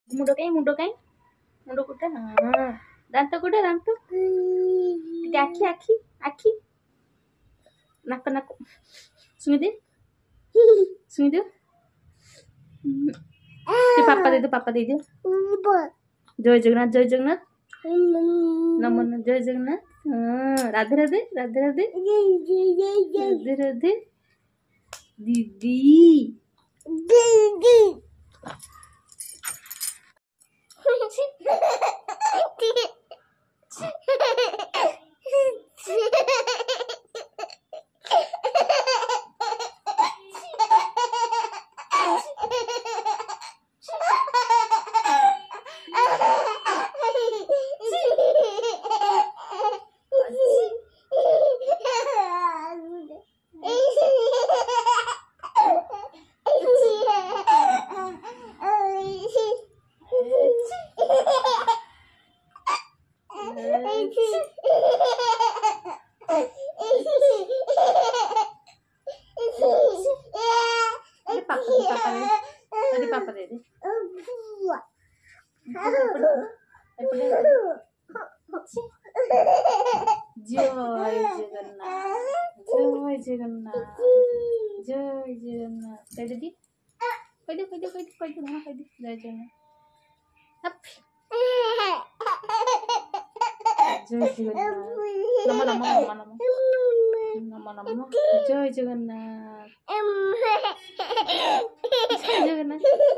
मुंड कहीं मुंड कुटा हाँ दांत कुटा दांत आखि आखि आखि नाक नाक सुई दे पापा दे दे जय जगन्नाथ नमन जय जगन्नाथ हाँ राधे राधे राधे राधे राधे राधे दीदी पापा दे दे जय जगन्नाथ जय जगन्नाथ कह दीदी कह दे जय जगन्नाथ जय जगन्नाथ नमो जय जगन्नाथ जय जगन्नाथ